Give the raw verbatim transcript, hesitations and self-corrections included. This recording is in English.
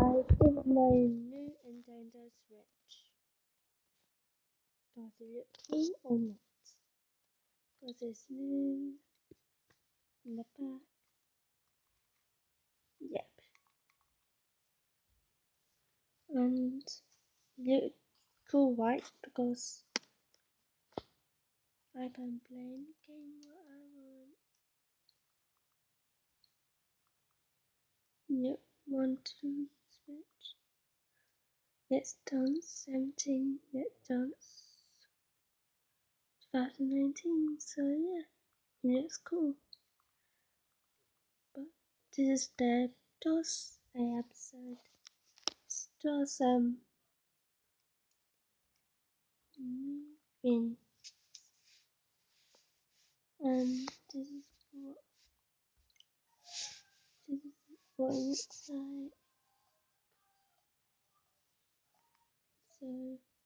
guys, this is my new Nintendo Switch. Does it look cool or not? Because it's new in the back. Yep. And look cool, right? Because I can play any game what I want. Yep, one, two, Switch. Let's Dance seventeen, Let's Dance twenty nineteen. So yeah, it looks cool. But this is the DOS episode. It's just um moving, and this is what this is what it looks like. So